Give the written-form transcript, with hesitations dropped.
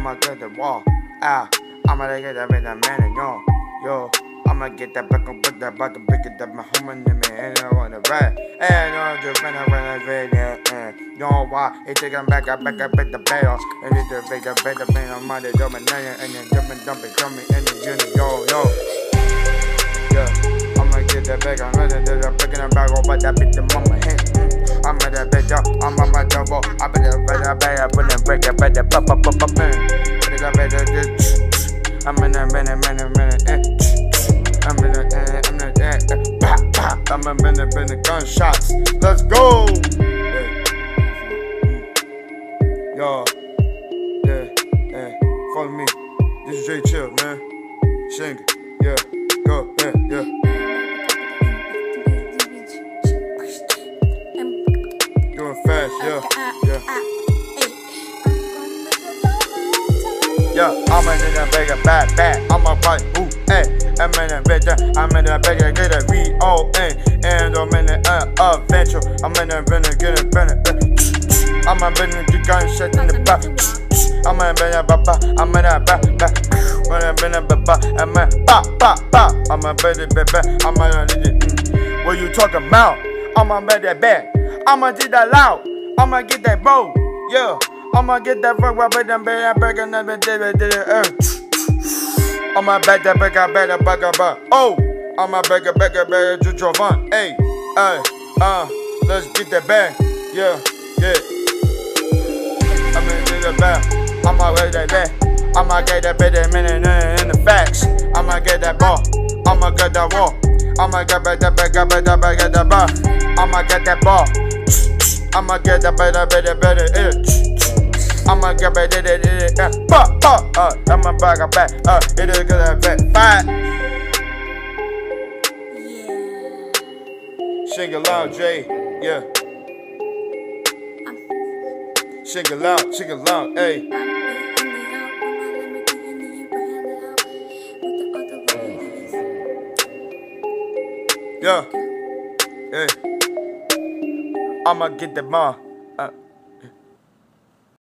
I'ma get the wall. Ah, I'ma get that with that man and yo. I'ma get that back and put that back and pick it up my home and me and I wanna ride. And I'm just when I read it, and know why it take them back up at the bell. And it's the big better man on my domination and then jumping in the unit, yo. Yeah, I'ma get that back, I'm running to the picking them back over that bitch in my hand. I'm at that bitch up, I'm on my double. I better put them break it, better pop, man. I'm in a minute. I'm in the gunshots. Let's go. Yo, yeah. Follow me. This is Jay Chill, man. Sing it, yeah. Go, yeah. Doing fast, yeah. Yeah, I'm in the bigger bad. I'm a fight, ooh, ayy. I'm in the bigger, get a V-O-N. And I'm in the adventure. I'm in the get a I'm a the gunshot in the back. I'm in the I'm in the I'm a what you talking about? I'ma bet that back. I'ma do that loud. I'ma get that bow, yeah. I'ma get that fuck up with them back and never did it. I'ma back that back. Oh, I'ma back to Jovan. Hey, let's get that back. Yeah. I'ma get that back. I'ma get that back. I'ma get that better minute in the facts. I'ma get that ball. I'ma get that wall. I'ma get that back, get that bar. I'ma get that ball. I'ma get that better. I'ma get I'ma back, it is good at fight. Sing it loud, Jay, yeah. Sing it loud, ayy. Yeah, hey. I'ma get the